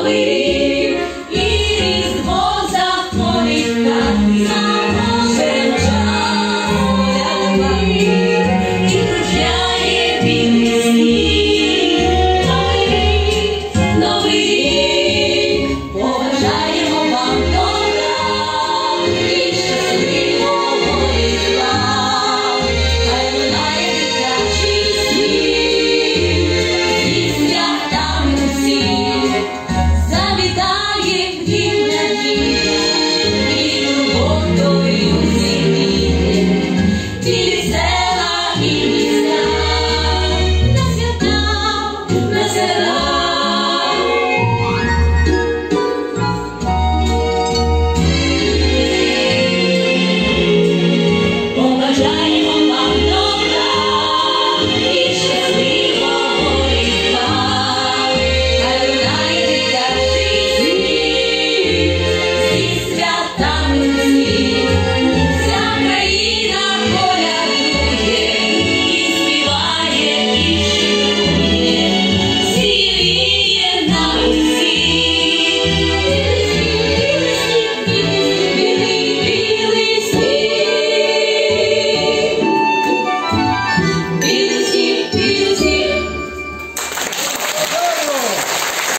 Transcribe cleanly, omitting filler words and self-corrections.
Новий рік і Різдво заходить в хати, заможем час полягати, і кружляє білий сніг. Новий рік, побажаємо вам добра і щасливого Різдва. Хай лунає дитячий сміх зі святами усіх, завітає дім надія і турботою зійде. Білі села і міста, на свята, на села